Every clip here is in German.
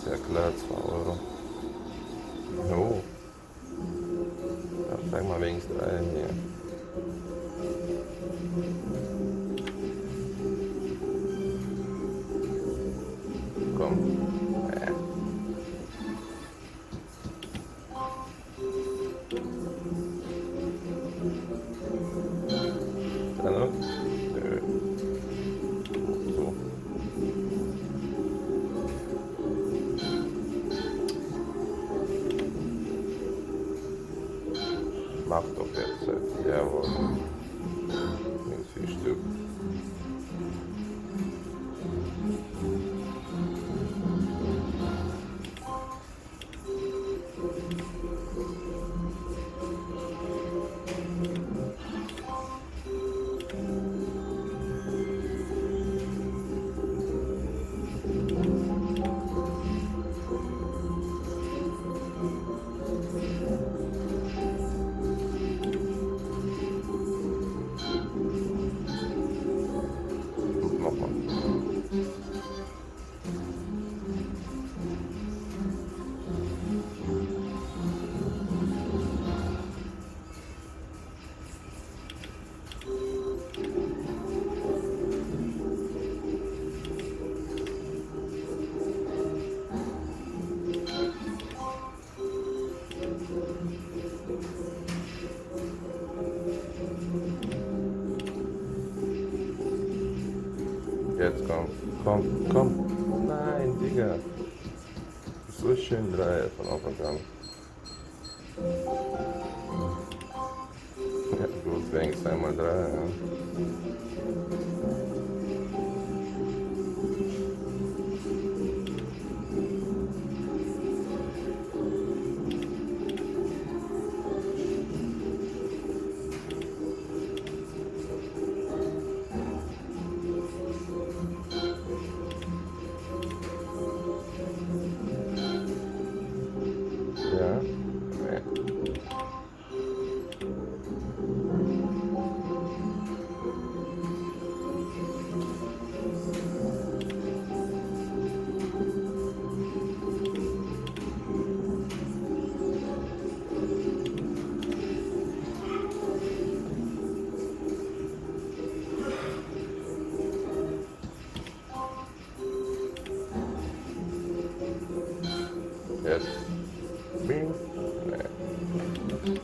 Ja klar, 2 Euro. Jo. Ja, zeig mal wenigstens einen hier. Komm. Da noch? Nö. So. Mach doch jetzt. Jawohl. Links 4 Stück. Nochmal. Jetzt komm. Nein, Digga. So schön 3 von Anfang an. Ja, gut, wenigstens einmal 3. Ja. Ja. Nee. Jetzt. Bing. Nee.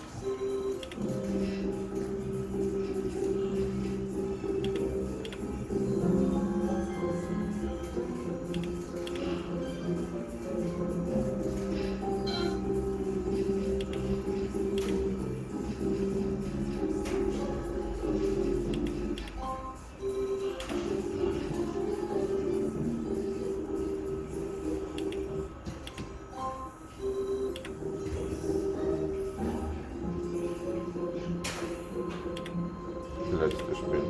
Letztes Spiel.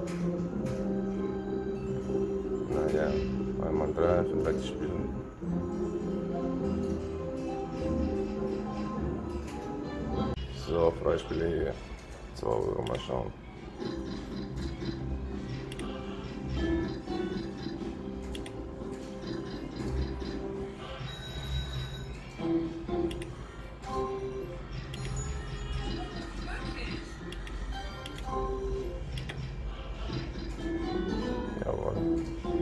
Naja, einmal 3 für 6 Spielen. So, Freispiele hier. 2 Euro, mal schauen. Jawohl.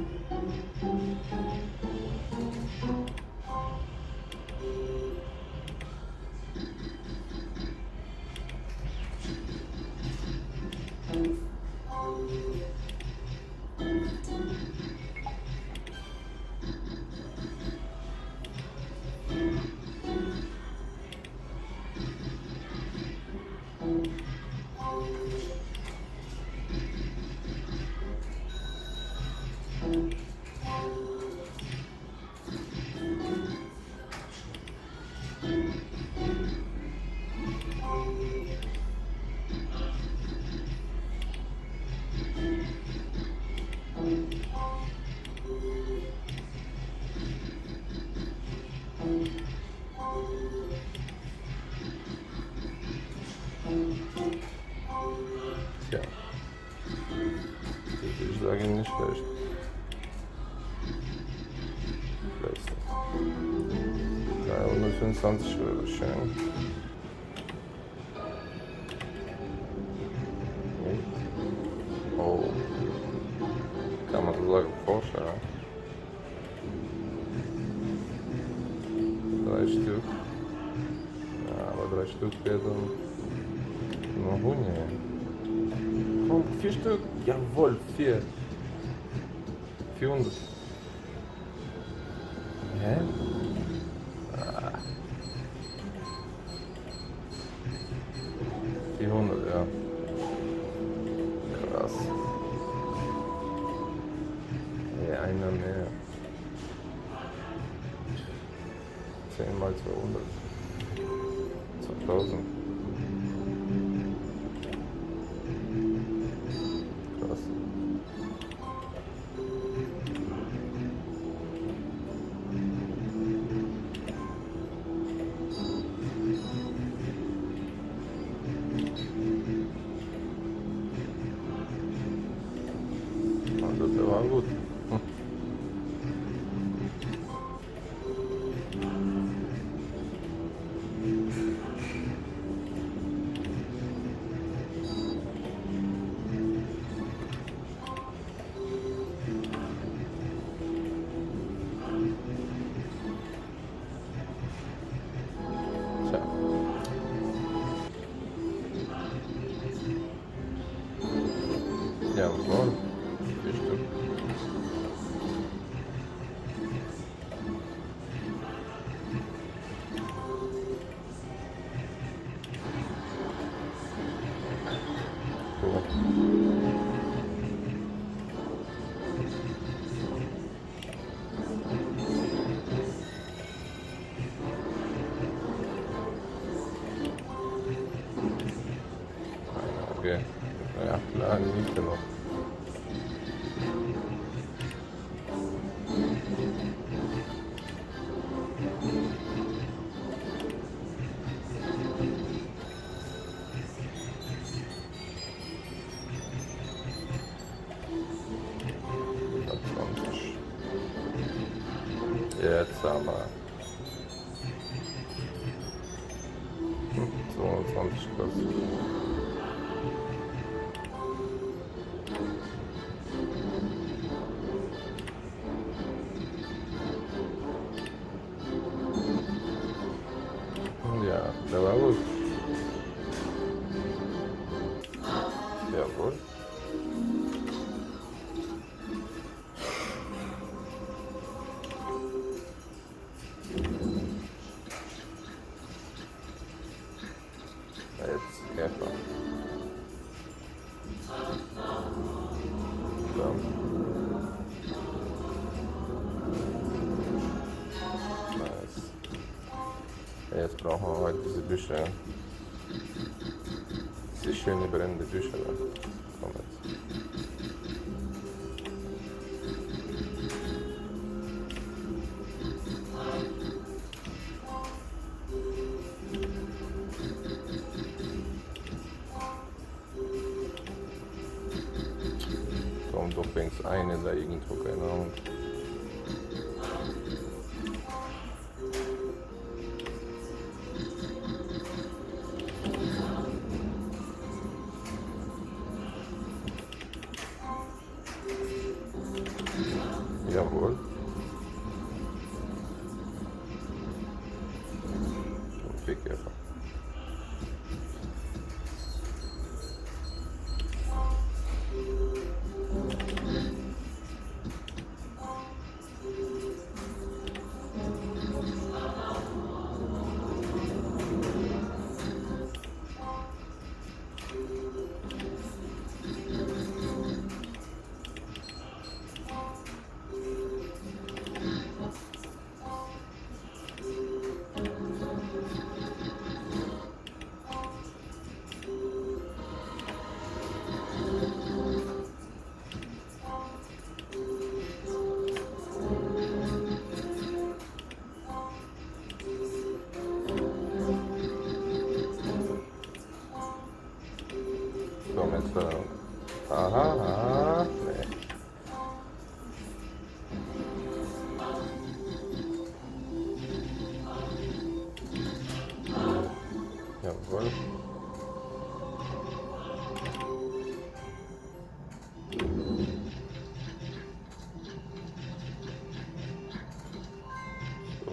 Tja, das würde ich sagen, nicht schlecht. Letztes. 25 wäre schön. Oh. Kann man so sagen, vorstellen. 3 Stück. Ja, aber 3 Stück werden nur Huni. Komm, 4 Stück. Jawohl, 4. 400. Hä? Ah. 400, ja. Krass. Ja, einer mehr. 10 mal 200. 2000. Krass. Also, der war gut. Tja. Ja, was wollen? 4 Stück. Cool. Okay. Ja, klar, die liegt ja noch. Jetzt aber 220 kostet. Ja, der war gut. Jawohl. Jetzt Käfer. So. Nice. Jetzt brauchen wir halt diese Büsche. Diese schöne brennende Büsche da. Komm jetzt. Komm, du fängst eine da irgendwo, keine Ahnung. Jawohl. Fickkäfer.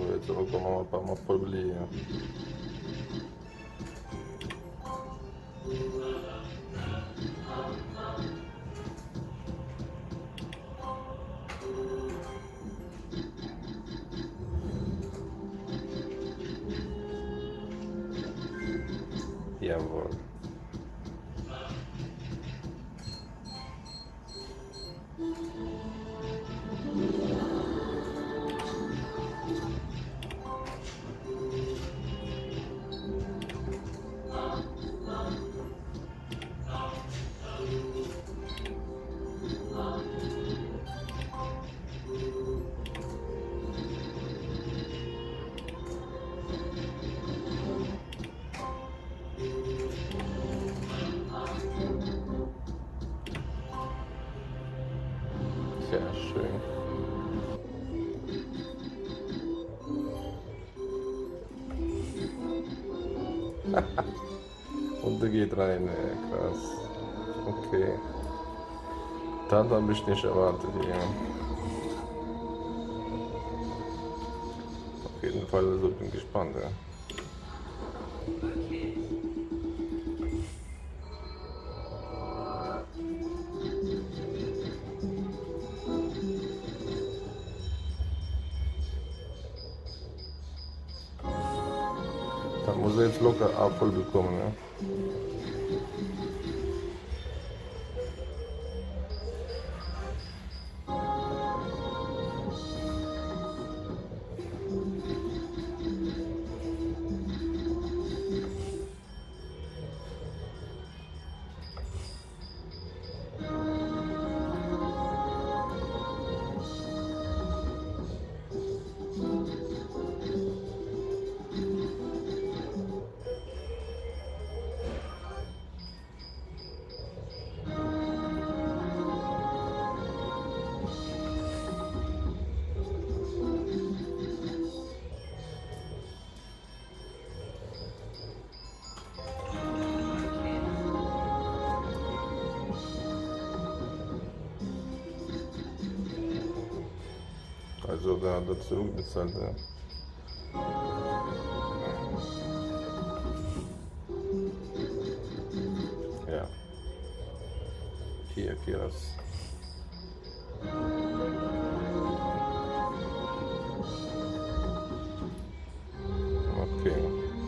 Jetzt aber mal ein paar Mal voll belegen. Jawohl. Sehr schön. Und der geht rein, ey, krass. Okay. Das habe ich nicht erwartet hier. Auf jeden Fall, also bin gespannt, ja. Da muss er jetzt locker Apfel bekommen, ja. Also da hat er zurückbezahlt, ja. Ja. Hier, das. Okay.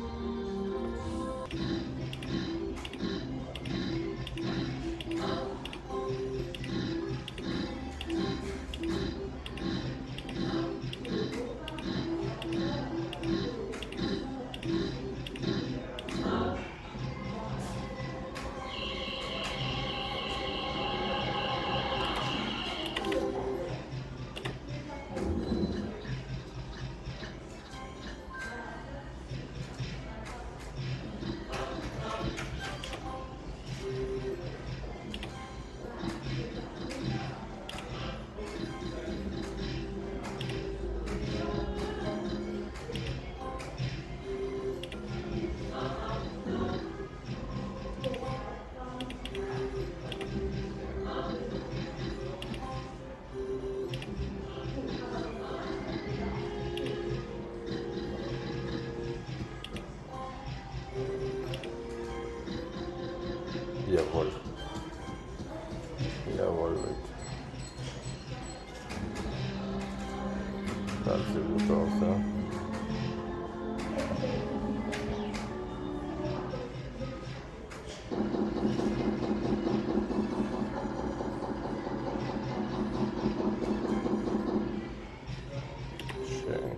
Jawohl. Jawohl, Leute. Das sieht gut aus, ja. Schön.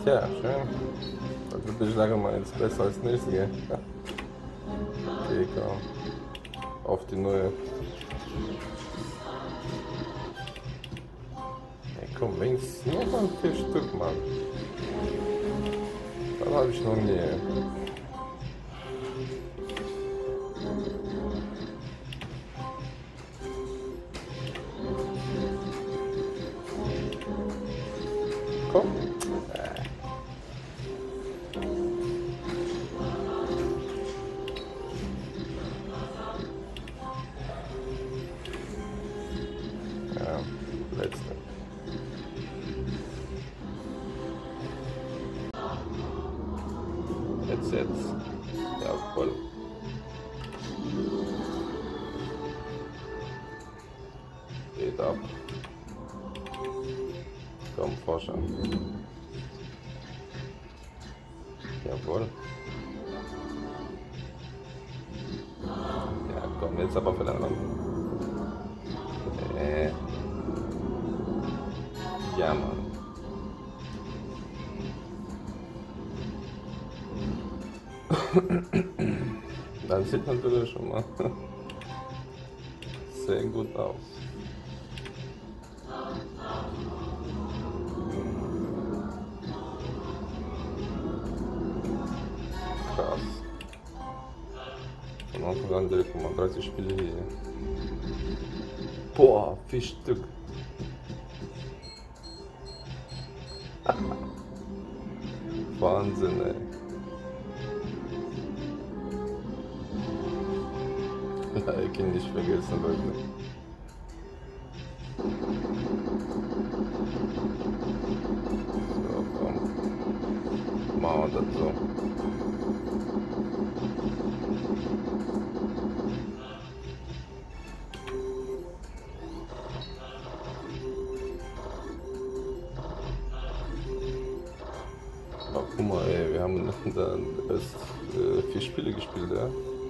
Tja, schön. Das würde ich sagen, mal jetzt besser als nächstes, gell? Okay, komm. Auf die neue. Ey, komm, wenigstens nur mal 4 Stück, Mann. Das habe ich noch nie. Komm. Ja, letzte. Jetzt. Ja, voll. Geht ab. Komm, Forscher. Jawohl. Ja, komm, jetzt aber verlängern. Ja, Mann. Dann sieht natürlich schon mal sehr gut aus. Krass. Von Anfang an direkt mal 30 Spiele hier. Boah, 4 Stück. Wahnsinn, ey. Ja, ich kann nicht vergessen, Leute. So, komm. Machen wir das so. Aber guck mal, ey, wir haben dann erst 4 Spiele gespielt, ja.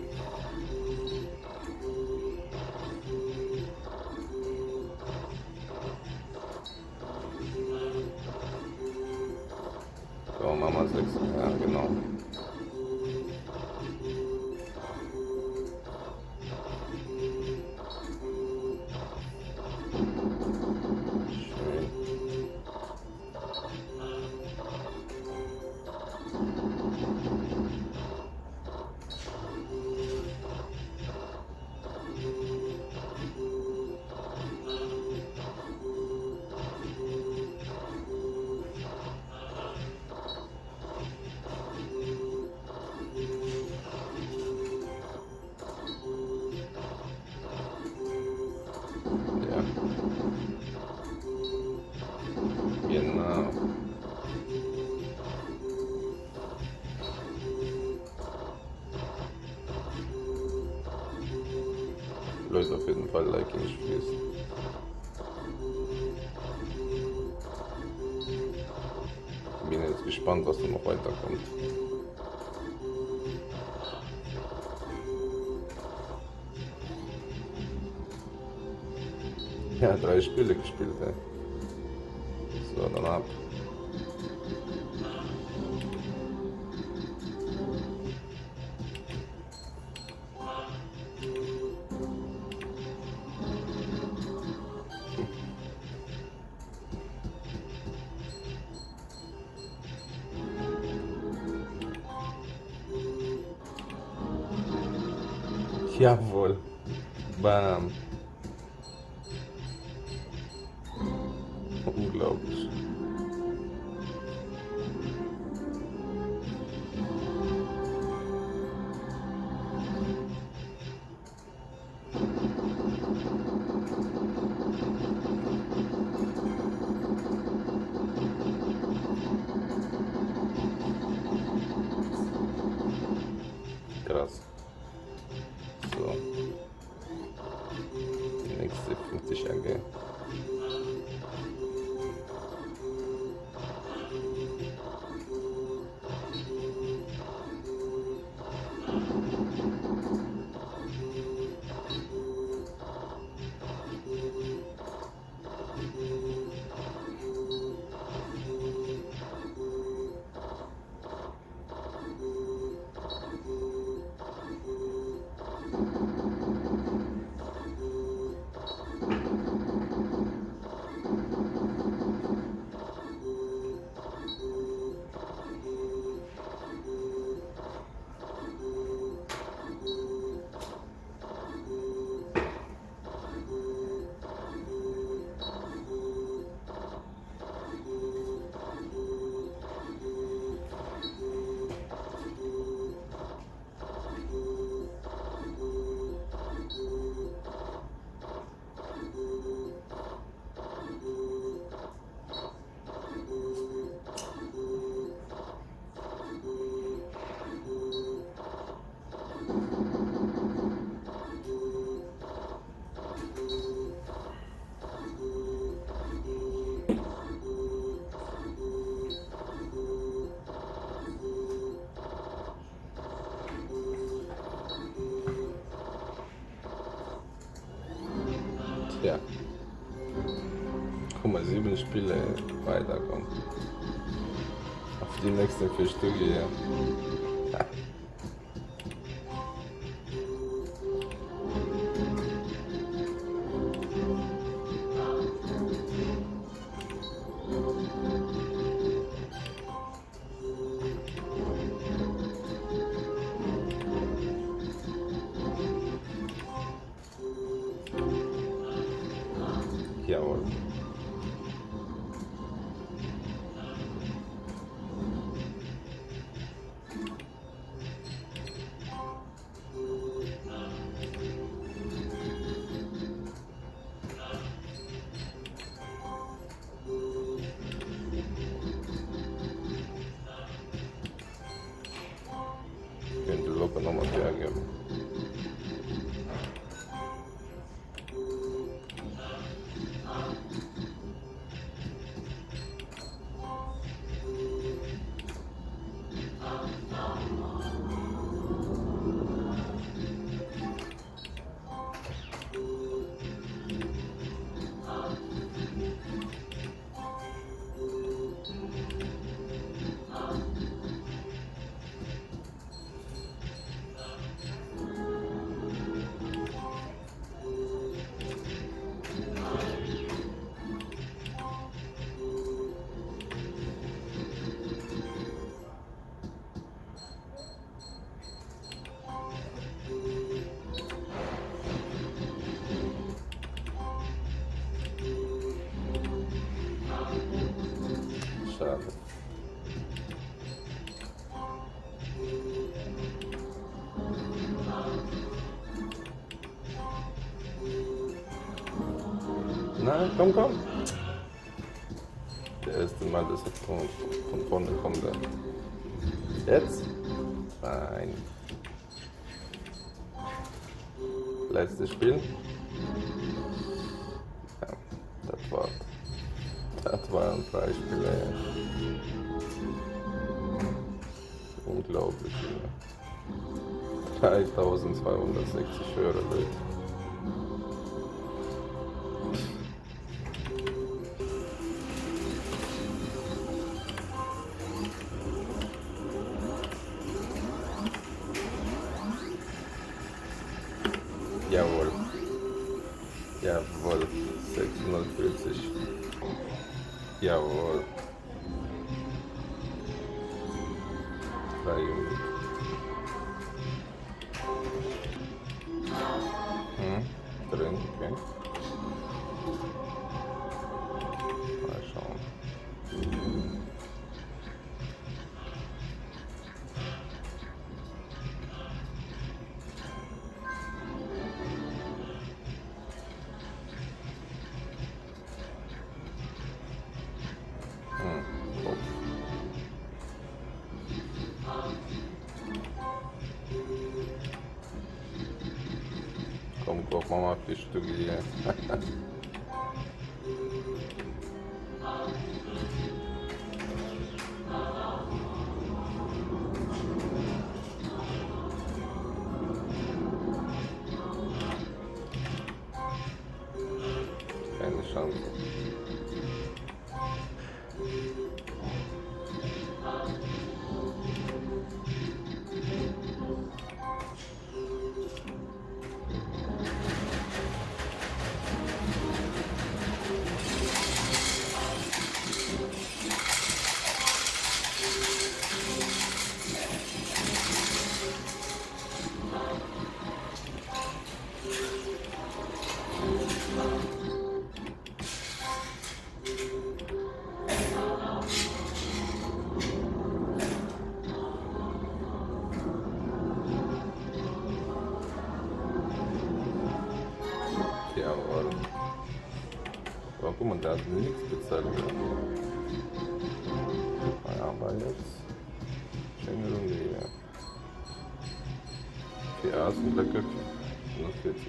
So, machen wir 6. Ja, genau. Schön. Ja. Genau. Leute, auf jeden Fall Like nicht vergessen. Bin jetzt gespannt, was da noch weiterkommt. Ja, 3 Spiele gespielt, ey. So, dann ab. Jawohl. Bam. Unglaublich. Krass. So. Die nächste 50 AG. Ja. Guck mal, 7 Spiele weiterkommen. Auf die nächsten 4 Stück hier. Jawohl. Könnte locker nochmal hergeben. Schade. Na, komm, komm. Der erste Mal, dass er von vorne kommt. Jetzt? Nein. Letztes Spiel. Ja, das waren 3 Spiele. Unglaublich. 3260 Euro. Jawohl. Jawohl. 640. Jawohl. 3 Unit. Drin, okay. Mal schauen. Kopf. Komm, guck mal auf die Stücke hier. Keine Chance. Jawohl. Aber guck mal, der hat nichts bezahlt. Ja, aber jetzt. Schöne Runde hier. 4 A's und lecker 140.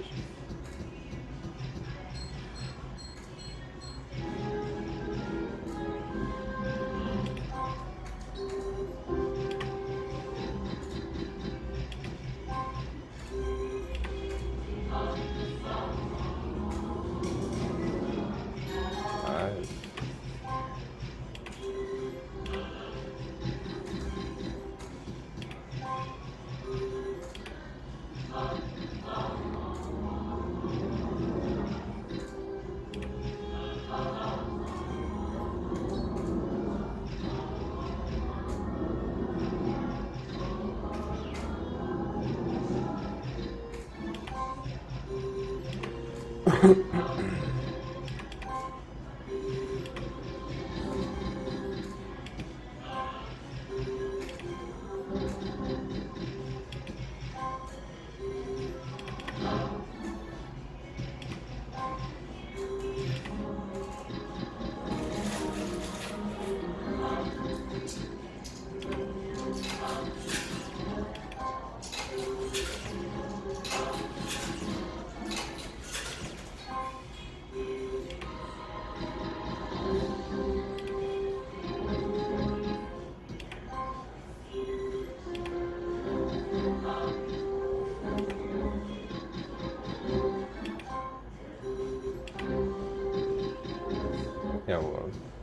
Jawohl.